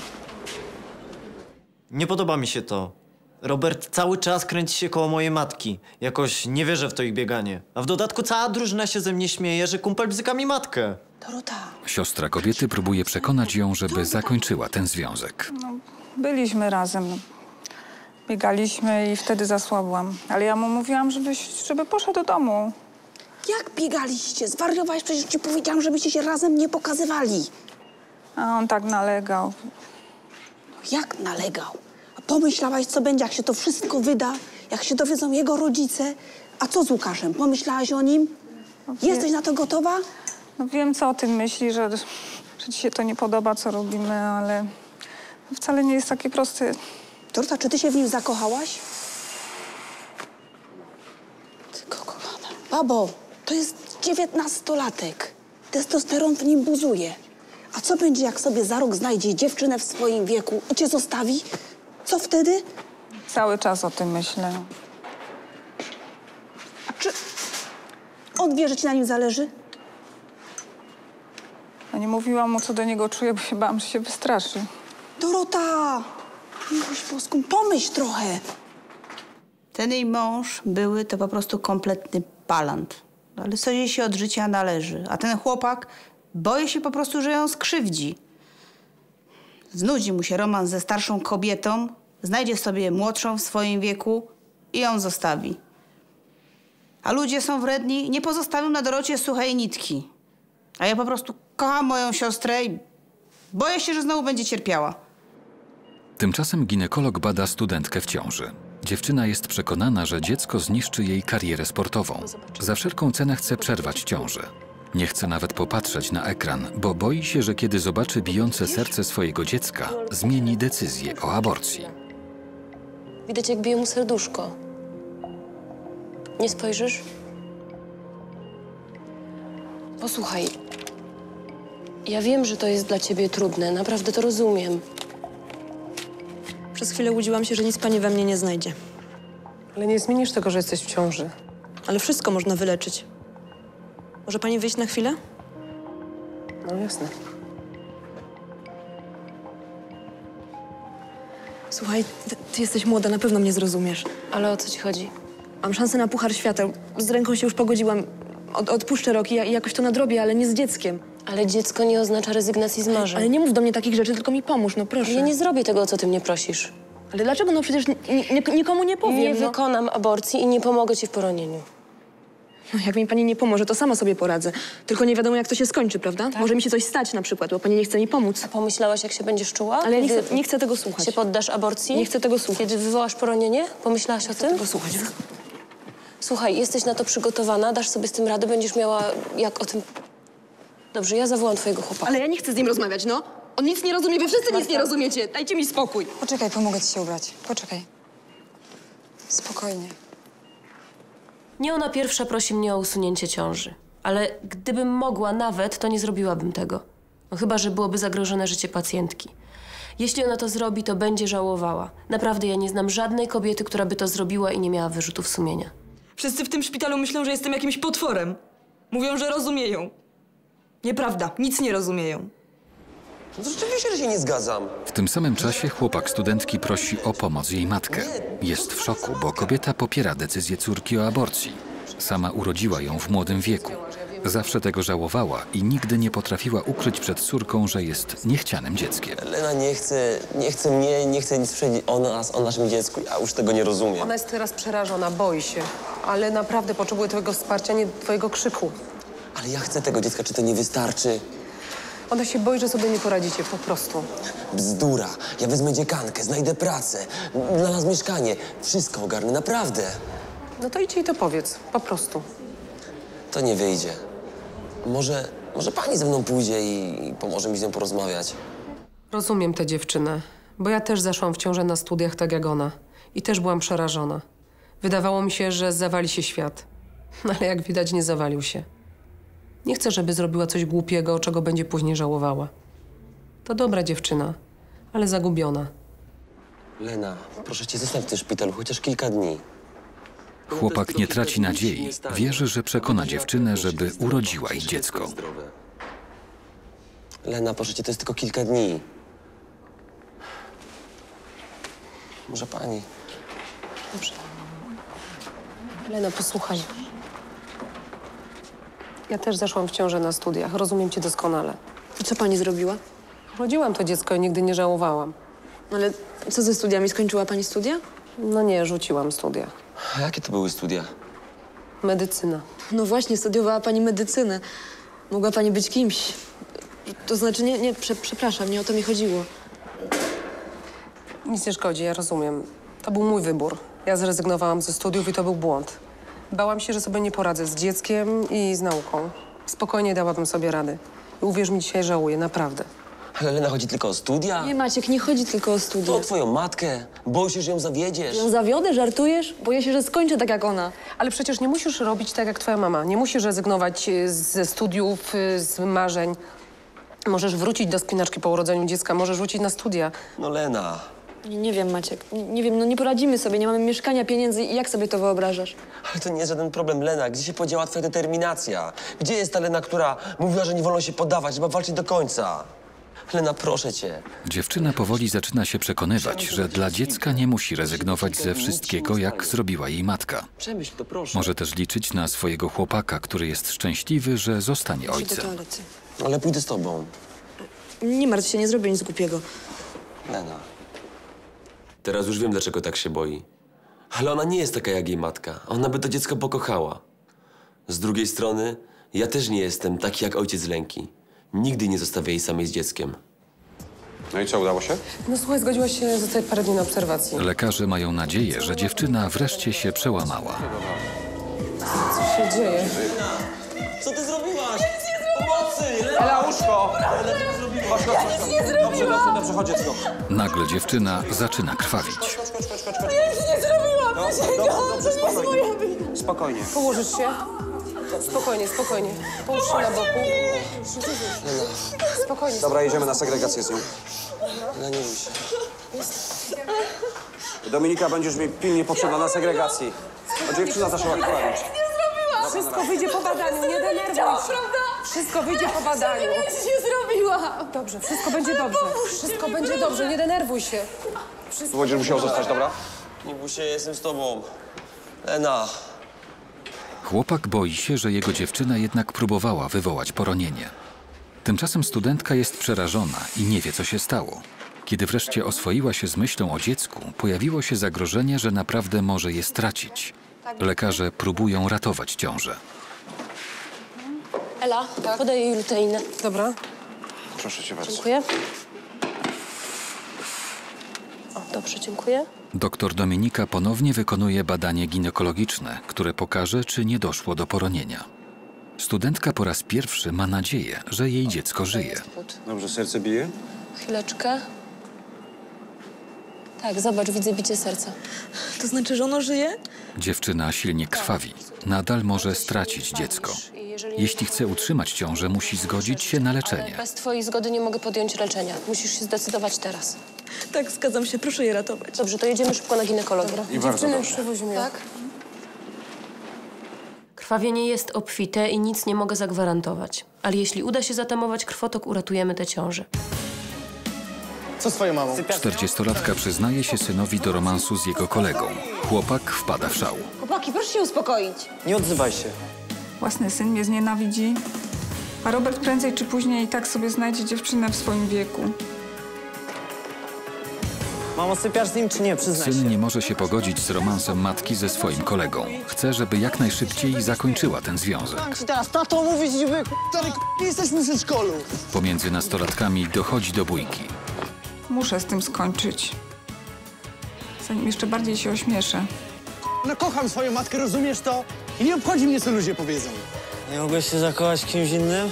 Nie podoba mi się to. Robert cały czas kręci się koło mojej matki. Jakoś nie wierzę w to ich bieganie. A w dodatku cała drużyna się ze mnie śmieje, że kumpel bzyka mi matkę. Dorota. Siostra kobiety próbuje przekonać ją, żeby zakończyła ten związek. No, byliśmy razem. No. Biegaliśmy i wtedy zasłabłam. Ale ja mu mówiłam, żebyś, żeby poszedł do domu. Jak biegaliście? Zwariowałeś? Przecież ci powiedziałam, żebyście się razem nie pokazywali. A on tak nalegał. Jak nalegał? A pomyślałaś, co będzie, jak się to wszystko wyda? Jak się dowiedzą jego rodzice? A co z Łukaszem? Pomyślałaś o nim? Jesteś na to gotowa? No wiem, co o tym myśli, że, że ci się to nie podoba, co robimy, ale wcale nie jest takie proste. Dorota, czy ty się w nim zakochałaś? Tylko kochana. Babo, to jest dziewiętnastolatek. Testosteron w nim buzuje. A co będzie, jak sobie za rok znajdzie dziewczynę w swoim wieku i cię zostawi? Co wtedy? Cały czas o tym myślę. A czy on wie, że ci na nim zależy? Ja nie mówiłam mu, co do niego czuję, bo się bałam, że się wystraszy. Dorota! Miłość boską, pomyśl trochę. Ten jej mąż były to po prostu kompletny balant. Ale co jej się od życia należy. A ten chłopak boi się po prostu, że ją skrzywdzi. Znudzi mu się romans ze starszą kobietą, znajdzie sobie młodszą w swoim wieku i ją zostawi. A ludzie są wredni, nie pozostawią na Dorocie suchej nitki. A ja po prostu kocham moją siostrę i boję się, że znowu będzie cierpiała. Tymczasem ginekolog bada studentkę w ciąży. Dziewczyna jest przekonana, że dziecko zniszczy jej karierę sportową. Za wszelką cenę chce przerwać ciążę. Nie chce nawet popatrzeć na ekran, bo boi się, że kiedy zobaczy bijące serce swojego dziecka, zmieni decyzję o aborcji. Widać, jak bije mu serduszko. Nie spojrzysz? Posłuchaj. Ja wiem, że to jest dla ciebie trudne. Naprawdę to rozumiem. Przez chwilę łudziłam się, że nic pani we mnie nie znajdzie. Ale nie zmienisz tego, że jesteś w ciąży. Ale wszystko można wyleczyć. Może pani wyjść na chwilę? No jasne. Słuchaj, ty, ty jesteś młoda, na pewno mnie zrozumiesz. Ale o co ci chodzi? Mam szansę na puchar świateł. Z ręką się już pogodziłam. Od, odpuszczę rok i, ja, i jakoś to nadrobię, ale nie z dzieckiem. Ale dziecko nie oznacza rezygnacji z marzeń. Ale nie mów do mnie takich rzeczy, tylko mi pomóż, no proszę. Ja nie zrobię tego, o co ty mnie prosisz. Ale dlaczego? No przecież ni- ni- nikomu nie powiem. Nie no. wykonam aborcji i nie pomogę ci w poronieniu. No, jak mi pani nie pomoże, to sama sobie poradzę. Tylko nie wiadomo, jak to się skończy, prawda? Tak. Może mi się coś stać na przykład, bo pani nie chce mi pomóc. A pomyślałaś, jak się będziesz czuła? Ale ja nie Kiedy chcę, nie chcę tego słuchać. się poddasz aborcji? Nie chcę tego słuchać. Kiedy wywołasz poronienie? Pomyślałaś o tym? tego słuchać. Słuchaj, jesteś na to przygotowana, dasz sobie z tym radę, będziesz miała jak o tym... Dobrze, ja zawołam twojego chłopaka. Ale ja nie chcę z nim rozmawiać, no. On nic nie rozumie, wy wszyscy nic nie rozumiecie. Dajcie mi spokój. Poczekaj, pomogę ci się ubrać. Poczekaj. Spokojnie. Nie ona pierwsza prosi mnie o usunięcie ciąży. Ale gdybym mogła nawet, to nie zrobiłabym tego. No, chyba że byłoby zagrożone życie pacjentki. Jeśli ona to zrobi, to będzie żałowała. Naprawdę, ja nie znam żadnej kobiety, która by to zrobiła i nie miała wyrzutów sumienia. Wszyscy w tym szpitalu myślą, że jestem jakimś potworem. Mówią, że rozumieją. Nieprawda, nic nie rozumieją. No to rzeczywiście, że się nie zgadzam. W tym samym czasie chłopak studentki prosi o pomoc jej matkę. Jest w szoku, bo kobieta popiera decyzję córki o aborcji. Sama urodziła ją w młodym wieku. Zawsze tego żałowała i nigdy nie potrafiła ukryć przed córką, że jest niechcianym dzieckiem. Lena nie chce, nie chce mnie, nie chce nic powiedzieć o nas, o naszym dziecku. Ja już tego nie rozumiem. Ona jest teraz przerażona, boi się. Ale naprawdę potrzebuje twojego wsparcia, nie twojego krzyku. Ale ja chcę tego dziecka, czy to nie wystarczy? Ona się boi, że sobie nie poradzicie, po prostu. Bzdura. Ja wezmę dziekankę, znajdę pracę, dla nas mieszkanie. Wszystko ogarnę, naprawdę. No to idź jej to powiedz, po prostu. To nie wyjdzie. Może, może pani ze mną pójdzie i, i pomoże mi z nią porozmawiać. Rozumiem tę dziewczynę, bo ja też zaszłam w ciążę na studiach tak jak ona. I też byłam przerażona. Wydawało mi się, że zawali się świat. Ale jak widać, nie zawalił się. Nie chcę, żeby zrobiła coś głupiego, czego będzie później żałowała. To dobra dziewczyna, ale zagubiona. Lena, proszę cię, zostań w tym szpitalu chociaż kilka dni. Chłopak nie traci nadziei. Wierzy, że przekona dziewczynę, żeby urodziła jej dziecko. Lena, proszę cię, to jest tylko kilka dni. Może pani? Dobrze. Lena, posłuchaj. Ja też zaszłam w ciążę na studiach. Rozumiem cię doskonale. I co pani zrobiła? Urodziłam to dziecko i nigdy nie żałowałam. Ale co ze studiami? Skończyła pani studia? No nie, rzuciłam studia. A jakie to były studia? Medycyna. No właśnie, studiowała pani medycynę. Mogła pani być kimś. To znaczy, nie, nie, prze, przepraszam, nie o to mi chodziło. Nic nie szkodzi, ja rozumiem. To był mój wybór. Ja zrezygnowałam ze studiów i to był błąd. Bałam się, że sobie nie poradzę z dzieckiem i z nauką. Spokojnie dałabym sobie radę. I uwierz mi, dzisiaj żałuję, naprawdę. Ale Lena, chodzi tylko o studia? Nie, Maciek, nie chodzi tylko o studia. To o twoją matkę. Boisz się, że ją zawiedziesz. Ją zawiodę? Żartujesz? Boję się, że skończę tak jak ona. Ale przecież nie musisz robić tak jak twoja mama. Nie musisz rezygnować ze studiów, z marzeń. Możesz wrócić do spinaczki po urodzeniu dziecka, możesz wrócić na studia. No Lena. Nie, nie wiem, Maciek. Nie, nie wiem, no nie poradzimy sobie, nie mamy mieszkania, pieniędzy. Jak sobie to wyobrażasz? Ale to nie jest żaden problem, Lena. Gdzie się podziała twoja determinacja? Gdzie jest ta Lena, która mówiła, że nie wolno się poddawać, trzeba walczyć do końca? Lena, proszę cię. Dziewczyna powoli zaczyna się przekonywać, że dla dziecka nie musi rezygnować ze wszystkiego, jak zrobiła jej matka. Przemyśl to, proszę. Może też liczyć na swojego chłopaka, który jest szczęśliwy, że zostanie Muszę do ojcem. toalety. Ale pójdę z tobą. Nie martw się, nie zrobię nic głupiego. Lena. Teraz już wiem, dlaczego tak się boi. Ale ona nie jest taka jak jej matka. Ona by to dziecko pokochała. Z drugiej strony, ja też nie jestem taki jak ojciec Lenki. Nigdy nie zostawię jej samej z dzieckiem. No i co, udało się? No słuchaj, zgodziłaś się zostać parę dni na obserwacji. Lekarze mają nadzieję, że dziewczyna wreszcie się przełamała. Co się dzieje? Co ty zrobiłaś? Pomocy! Ela, łóżko! Chodź, chodź, Ja nic nie zrobiłam! Dobrze, dobrze, dobrze, chodź dziecko. Nagle dziewczyna zaczyna krwawić. Ja nic nie zrobiłam! Dobrze, dobrze, dobrze, spokojnie. Spokojnie. Położysz się? Spokojnie, spokojnie. Połóż się na boku. Spokojnie. Dobra, jedziemy na segregację z nią. Lena, nie bój się. Dominika, będziesz mi pilnie potrzebna na segregacji. Bo dziewczyna zaczęła krwawić. Wszystko wyjdzie po badaniu, nie denerwuj się. Wszystko wyjdzie po badaniu. Nic nie zrobiłam! Dobrze, wszystko będzie dobrze. Wszystko będzie dobrze, nie denerwuj się. Będziesz musiał zostać, dobra? Nie bój się, jestem z tobą. Lena. Chłopak boi się, że jego dziewczyna jednak próbowała wywołać poronienie. Tymczasem studentka jest przerażona i nie wie, co się stało. Kiedy wreszcie oswoiła się z myślą o dziecku, pojawiło się zagrożenie, że naprawdę może je stracić. Lekarze próbują ratować ciążę. Ela, podaj jej luteinę. Dobra. Proszę cię bardzo. Dziękuję. O, dobrze, dziękuję. Doktor Dominika ponownie wykonuje badanie ginekologiczne, które pokaże, czy nie doszło do poronienia. Studentka po raz pierwszy ma nadzieję, że jej dziecko żyje. Dobrze, serce bije? Chwileczkę. Tak, zobacz, widzę bicie serca. To znaczy, że ono żyje? Dziewczyna silnie krwawi. Nadal może stracić dziecko. Jeśli chce utrzymać ciążę, musi zgodzić się na leczenie. Bez twojej zgody nie mogę podjąć leczenia. Musisz się zdecydować teraz. Tak, zgadzam się. Proszę je ratować. Dobrze, to jedziemy szybko na ginekologię. I bardzo dobrze. Przewozimy. Tak? Krwawienie jest obfite i nic nie mogę zagwarantować. Ale jeśli uda się zatamować krwotok, uratujemy tę ciążę. Co z twoją mamą? Czterdziestolatka przyznaje się synowi do romansu z jego kolegą. Chłopak wpada w szał. Chłopaki, proszę się uspokoić. Nie odzywaj się. Własny syn mnie znienawidzi, a Robert prędzej czy później i tak sobie znajdzie dziewczynę w swoim wieku. Mamo, sypiasz z nim czy nie? Przyznaj się. Syn nie może się pogodzić z romansem matki ze swoim kolegą. Chce, żeby jak najszybciej zakończyła ten związek. Mam ci teraz, tato, mówić niby, stary, nie jesteśmy w przedszkolu. Pomiędzy nastolatkami dochodzi do bójki. Muszę z tym skończyć, zanim jeszcze bardziej się ośmieszę. No kocham swoją matkę, rozumiesz to? I nie obchodzi mnie, co ludzie powiedzą. Nie mogłeś się zakochać kimś innym?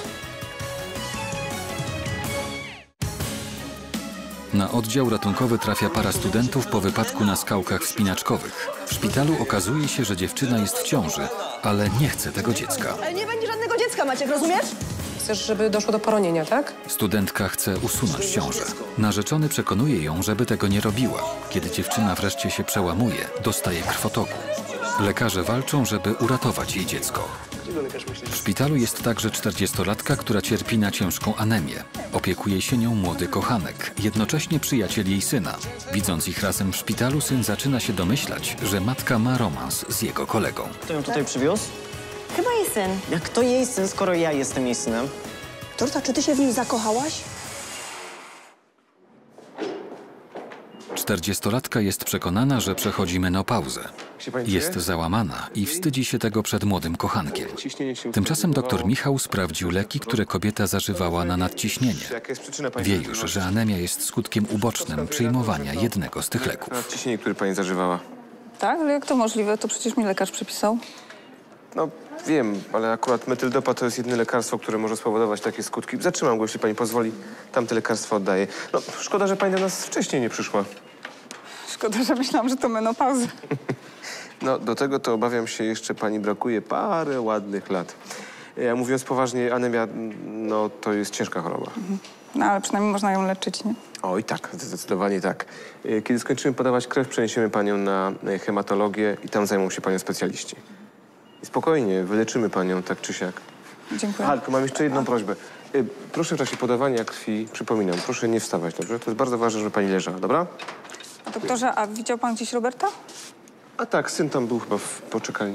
Na oddział ratunkowy trafia para studentów po wypadku na skałkach wspinaczkowych. W szpitalu okazuje się, że dziewczyna jest w ciąży, ale nie chce tego dziecka. Ale nie będzie żadnego dziecka, Maciek, rozumiesz? Chcesz, żeby doszło do poronienia, tak? Studentka chce usunąć ciążę. Narzeczony przekonuje ją, żeby tego nie robiła. Kiedy dziewczyna wreszcie się przełamuje, dostaje krwotoku. Lekarze walczą, żeby uratować jej dziecko. W szpitalu jest także czterdziestolatka, która cierpi na ciężką anemię. Opiekuje się nią młody kochanek, jednocześnie przyjaciel jej syna. Widząc ich razem w szpitalu, syn zaczyna się domyślać, że matka ma romans z jego kolegą. Kto ją tutaj przywiózł? Chyba jej syn. Jak to jej syn, skoro ja jestem jej synem? Dorota, czy ty się w nim zakochałaś? Czterdziestolatka jest przekonana, że przechodzi menopauzę. Jest załamana i wstydzi się tego przed młodym kochankiem. Tymczasem doktor Michał sprawdził leki, które kobieta zażywała na nadciśnienie. Wie już, że anemia jest skutkiem ubocznym przyjmowania jednego z tych leków. Nadciśnienie, które pani zażywała. Tak? Ale jak to możliwe? To przecież mi lekarz przepisał. No wiem, ale akurat metyldopa to jest jedyne lekarstwo, które może spowodować takie skutki. Zatrzymam go, jeśli pani pozwoli. Tamte lekarstwo oddaję. No, szkoda, że pani do nas wcześniej nie przyszła. Szkoda, że myślałam, że to menopauza. No, do tego to obawiam się, jeszcze pani brakuje parę ładnych lat. Ja mówiąc poważnie, anemia, no to jest ciężka choroba. No ale przynajmniej można ją leczyć, nie? Oj tak, zdecydowanie tak. Kiedy skończymy podawać krew, przeniesiemy panią na hematologię i tam zajmą się panią specjaliści. I spokojnie, wyleczymy panią tak czy siak. Dziękuję. Halko, mam jeszcze jedną prośbę. Proszę w czasie podawania krwi, przypominam, proszę nie wstawać, dobrze? To jest bardzo ważne, żeby pani leżała, dobra? A doktorze, a widział pan gdzieś Roberta? A tak, syn tam był chyba w poczekalni.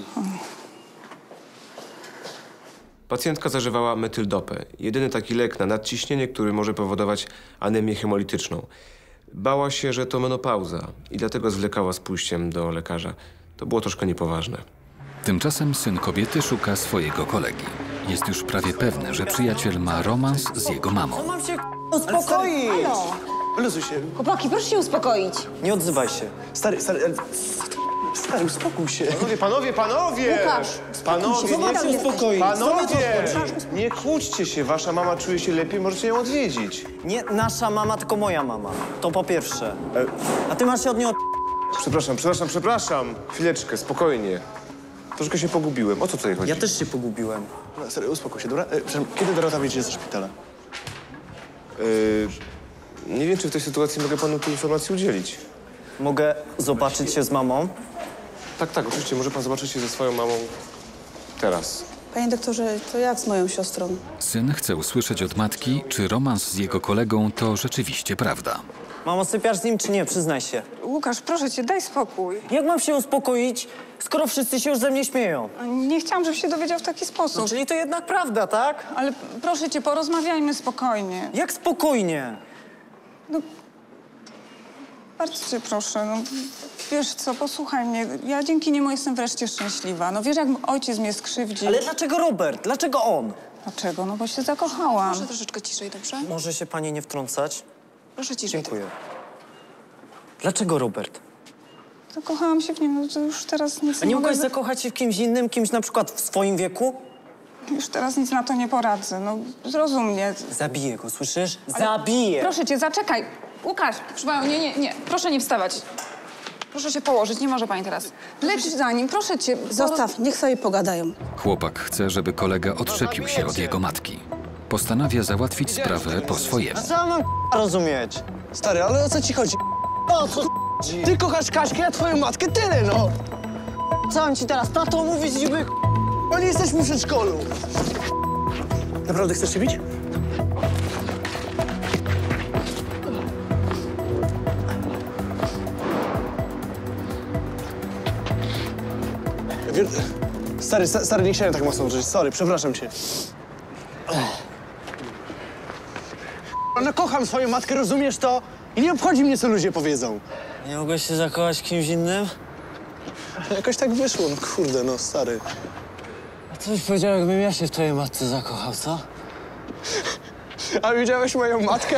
Pacjentka zażywała metyldopę. Jedyny taki lek na nadciśnienie, który może powodować anemię hemolityczną. Bała się, że to menopauza i dlatego zwlekała z pójściem do lekarza. To było troszkę niepoważne. Tymczasem syn kobiety szuka swojego kolegi. Jest już prawie pewny, że przyjaciel ma romans z jego mamą. Mam się uspokoić! Halo! Luzuj się. Chłopaki, proszę się uspokoić. Nie odzywaj się. Stary, stary, ale... Stary, uspokój się. Panowie, panowie, panowie! Łukasz, Panowie, co nie tam jesteś? uspokoić. Panowie! Nie kłóćcie się, wasza mama czuje się lepiej, możecie ją odwiedzić. Nie nasza mama, tylko moja mama. To po pierwsze. A ty masz się od niej od... Przepraszam, przepraszam, przepraszam. Chwileczkę, spokojnie. Troszkę się pogubiłem. O co tutaj chodzi? Ja też się pogubiłem. No, stary, uspokój się, dobra? E, przepraszam, kiedy Dorota wyjdzie ze szpitala? Yy, nie wiem, czy w tej sytuacji mogę panu tej informacji udzielić. Mogę zobaczyć się z mamą? Tak, tak, oczywiście. Może pan zobaczyć się ze swoją mamą teraz. Panie doktorze, to jak z moją siostrą? Syn chce usłyszeć od matki, czy romans z jego kolegą to rzeczywiście prawda. Mamo, sypiasz z nim czy nie? Przyznaj się. Łukasz, proszę cię, daj spokój. Jak mam się uspokoić, skoro wszyscy się już ze mnie śmieją? Nie chciałam, żebyś się dowiedział w taki sposób. No, czyli to jednak prawda, tak? Ale proszę cię, porozmawiajmy spokojnie. Jak spokojnie? No, bardzo cię proszę, no wiesz co, posłuchaj mnie. Ja dzięki niemu jestem wreszcie szczęśliwa. No wiesz, jak ojciec mnie skrzywdził. Ale dlaczego Robert? Dlaczego on? Dlaczego? No bo się zakochałam. Proszę troszeczkę ciszej, dobrze? Może się pani nie wtrącać? Proszę ciszej. Dziękuję. Dlaczego Robert? Zakochałam się w nim, no to już teraz nic A nie mogę... mogłaś zakochać się w kimś innym, kimś na przykład w swoim wieku? Już teraz nic na to nie poradzę, no zrozum mnie. Zabiję go, słyszysz? Ale Zabiję! Proszę cię, zaczekaj. Łukasz, proszę panią, nie, nie, nie, proszę nie wstawać. Proszę się położyć, nie może pani teraz. Leć za nim, proszę cię. Zostaw, niech sobie pogadają. Chłopak chce, żeby kolega odczepił się od jego matki. Postanawia załatwić sprawę po swojemu. Co mam rozumieć? Stary, ale o co ci chodzi? O co Ty kochasz Kaśkę, a twoją matkę tyle, no! Co mam ci teraz, tato, mówić niby? Bo nie jesteśmy w przedszkolu. Naprawdę chcesz się bić? Wiesz, stary, sta- stary, nie chciałem tak mocno użyć. Sorry, przepraszam cię. No kocham swoją matkę, rozumiesz to? I nie obchodzi mnie, co ludzie powiedzą. Nie mogłeś się zakochać kimś innym? Jakoś tak wyszło, no kurde, no stary. A co byś powiedział, jakbym ja się w twojej matce zakochał, co? A widziałeś moją matkę?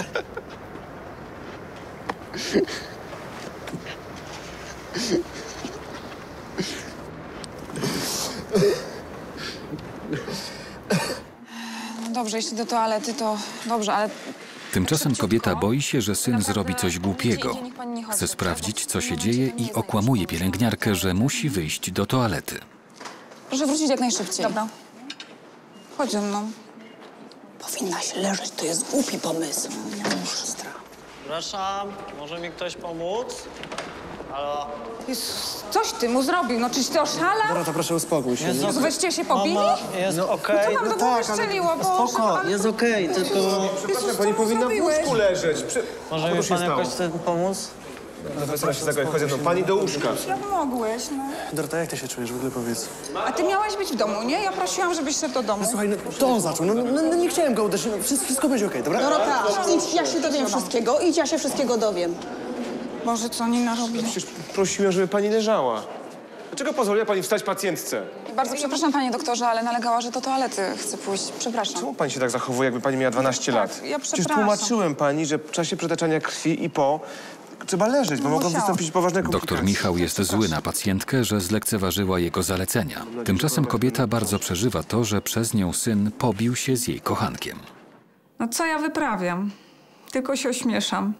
No dobrze, jeśli do toalety, to dobrze, ale Tymczasem kobieta boi się, że syn zrobi coś głupiego. niech pani nie chodzi. Chce sprawdzić, co się dzieje i okłamuje pielęgniarkę, że musi wyjść do toalety. Proszę wrócić jak najszybciej. Dobra. Chodź ze mną. Powinnaś leżeć, to jest głupi pomysł. Przepraszam, może mi ktoś pomóc? Halo? Jezus, coś ty mu zrobił, no czyś ty oszalał? Dorota, proszę uspokój się. Jest nie? okej. Weźcie się pobili? Mama, jest No, okej. Co wam do głowy tak, ale- strzeliło, Boże? Spoko, ale- jest okej, tylko... Jezus, Pani co mu powinna w zrobiłeś? łóżku leżeć. Prze... Może Co mi się pan stało? jakoś chce pomóc? Profesora się zagadać, chodź ze mną. Pani do łóżka. Jak mogłeś, no. Dorota, jak ty się czujesz? W ogóle powiedz. A ty miałeś być w domu, nie? Ja prosiłam, żebyś szedł do domu. Słuchaj, no to on zaczął. No, no, no nie chciałem go uderzyć. No, wszystko, wszystko będzie okej, dobra? Dorota, idź, ja się dowiem wszystkiego. Idź, ja się wszystkiego dowiem. Boże, co oni narobili? Przecież prosiłem, żeby pani leżała. Dlaczego pozwoliła pani wstać pacjentce? Bardzo przepraszam, panie doktorze, ale nalegała, że do toalety chce pójść. Przepraszam. Czemu pani się tak zachowuje, jakby pani miała dwanaście lat? ja Przecież przepraszam. tłumaczyłem pani, że w czasie przetaczania krwi i po trzeba leżeć, bo mogą wystąpić poważne komplikacje. Doktor Michał jest zły na pacjentkę, że zlekceważyła jego zalecenia. Tymczasem kobieta bardzo przeżywa to, że przez nią syn pobił się z jej kochankiem. No co ja wyprawiam? Tylko się ośmieszam.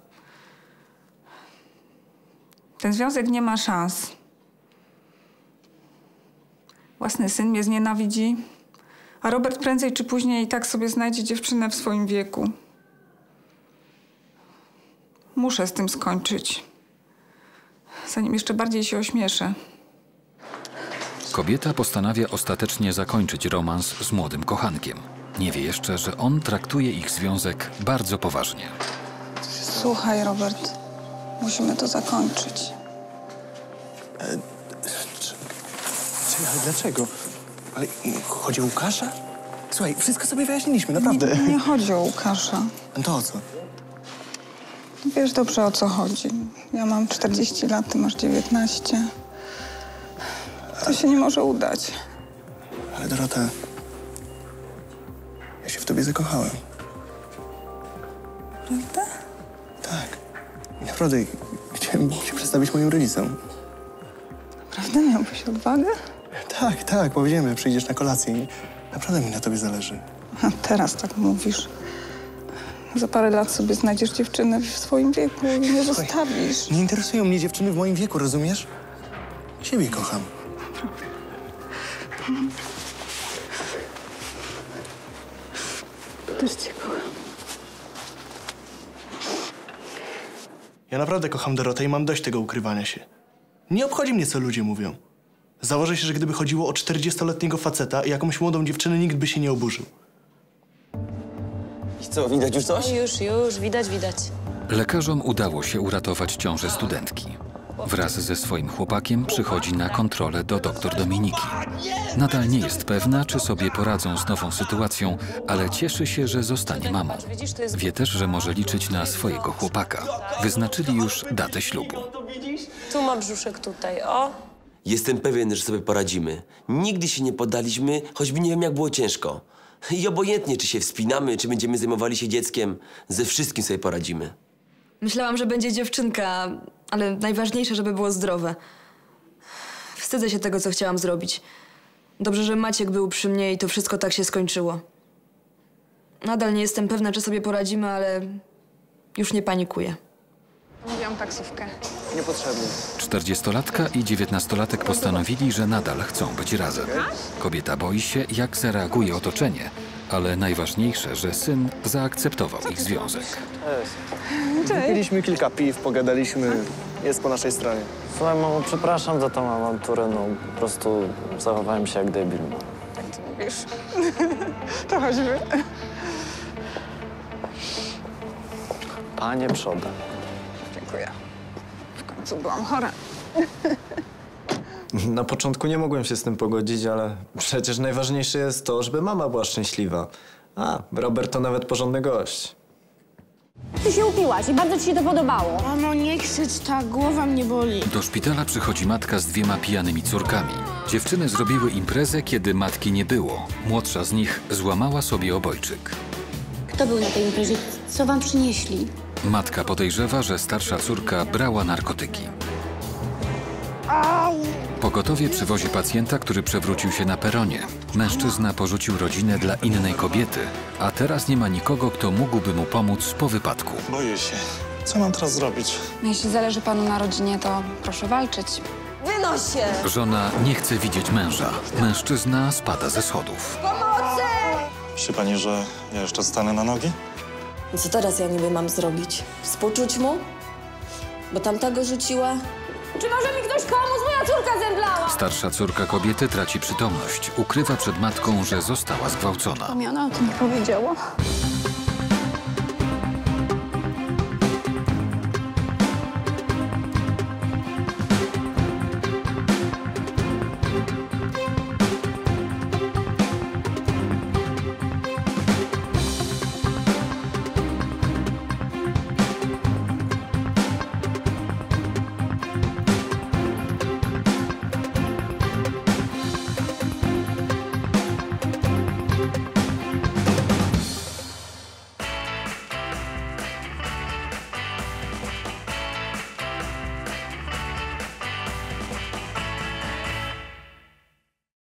Ten związek nie ma szans. Własny syn mnie znienawidzi, a Robert prędzej czy później i tak sobie znajdzie dziewczynę w swoim wieku. Muszę z tym skończyć, zanim jeszcze bardziej się ośmieszę. Kobieta postanawia ostatecznie zakończyć romans z młodym kochankiem. Nie wie jeszcze, że on traktuje ich związek bardzo poważnie. Słuchaj, Robert, musimy to zakończyć. E, czy, czy, ale dlaczego? Ale chodzi o Łukasza? Słuchaj, wszystko sobie wyjaśniliśmy, naprawdę. Nie, nie chodzi o Łukasza. No to o co? Wiesz dobrze, o co chodzi. Ja mam czterdzieści lat, ty masz dziewiętnaście. To się nie może udać. Ale Dorota, ja się w tobie zakochałem. Prawda? Tak. I naprawdę chciałem się przedstawić moim rodzicom. Naprawdę miałbyś odwagę? Tak, tak, powiedziemy, przyjdziesz na kolację i naprawdę mi na tobie zależy. A teraz tak mówisz. Za parę lat sobie znajdziesz dziewczynę w swoim wieku i nie zostawisz. Nie interesują mnie dziewczyny w moim wieku, rozumiesz? Siebie kocham. Też cię kocham. Ja naprawdę kocham Dorotę i mam dość tego ukrywania się. Nie obchodzi mnie, co ludzie mówią. Założę się, że gdyby chodziło o czterdziestoletniego faceta i jakąś młodą dziewczynę, nikt by się nie oburzył. I co, widać już coś? Już, już, widać, widać. Lekarzom udało się uratować ciążę studentki. Wraz ze swoim chłopakiem przychodzi na kontrolę do doktor Dominiki. Nadal nie jest pewna, czy sobie poradzą z nową sytuacją, ale cieszy się, że zostanie mamą. Wie też, że może liczyć na swojego chłopaka. Wyznaczyli już datę ślubu. Tu ma brzuszek tutaj, o. Jestem pewien, że sobie poradzimy. Nigdy się nie poddaliśmy, choćby nie wiem, jak było ciężko. I obojętnie, czy się wspinamy, czy będziemy zajmowali się dzieckiem, ze wszystkim sobie poradzimy. Myślałam, że będzie dziewczynka, ale najważniejsze, żeby było zdrowe. Wstydzę się tego, co chciałam zrobić. Dobrze, że Maciek był przy mnie i to wszystko tak się skończyło. Nadal nie jestem pewna, czy sobie poradzimy, ale już nie panikuję. Mówiłam taksówkę. Niepotrzebnie. Czterdziestolatka i dziewiętnastolatek postanowili, że nadal chcą być razem. Kobieta boi się, jak zareaguje otoczenie, ale najważniejsze, że syn zaakceptował ich związek. Cześć. Wypiliśmy kilka piw, pogadaliśmy. Jest po naszej stronie. Słuchaj, mamo, przepraszam za tą awanturę, no po prostu zachowałem się jak debil. Tak ty mówisz. To chodźmy. Panie przodem. Dziękuję. W końcu byłam chora. Na początku nie mogłem się z tym pogodzić, ale przecież najważniejsze jest to, żeby mama była szczęśliwa. A, Robert to nawet porządny gość. Ty się upiłaś i bardzo ci się to podobało. Mamo, nie krzycz tak, głowa mnie boli. Do szpitala przychodzi matka z dwiema pijanymi córkami. Dziewczyny zrobiły imprezę, kiedy matki nie było. Młodsza z nich złamała sobie obojczyk. Kto był na tej imprezie? Co wam przynieśli? Matka podejrzewa, że starsza córka brała narkotyki. Pogotowie przywozi pacjenta, który przewrócił się na peronie. Mężczyzna porzucił rodzinę dla innej kobiety, a teraz nie ma nikogo, kto mógłby mu pomóc po wypadku. Boję się. Co mam teraz zrobić? Jeśli zależy panu na rodzinie, to proszę walczyć. Wynoś się! Żona nie chce widzieć męża. Mężczyzna spada ze schodów. Pomocy! Myśli pani, że ja jeszcze stanę na nogi? Co teraz ja niby mam zrobić? Współczuć mu? Bo tamta go rzuciła? Czy może mi ktoś pomóc? Moja córka zemdlała! Starsza córka kobiety traci przytomność. Ukrywa przed matką, że została zgwałcona. Damiana o tym nie powiedziała.